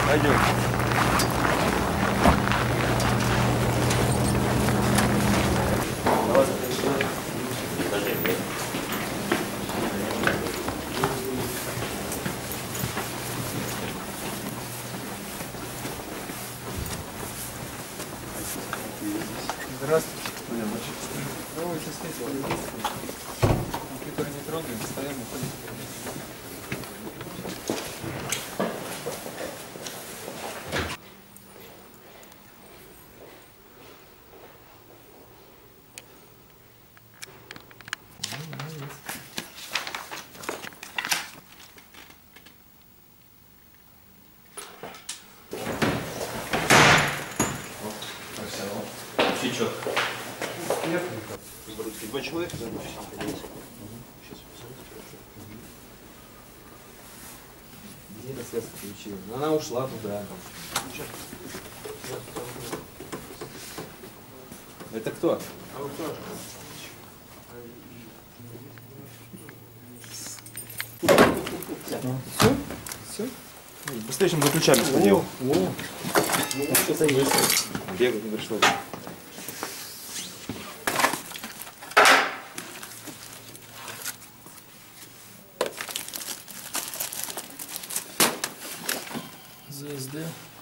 Пойдем. Здравствуйте. Здравствуйте, садитесь. Компьютер не трогаем, стоим, уходим. Все четко. Нет. Два человека, да? Где на связь включила? Она ушла туда. Это кто? Все? Все? Быстрее, чем за ключами сходил. Ну, что-то есть. Бегать не пришлось. ЗСД.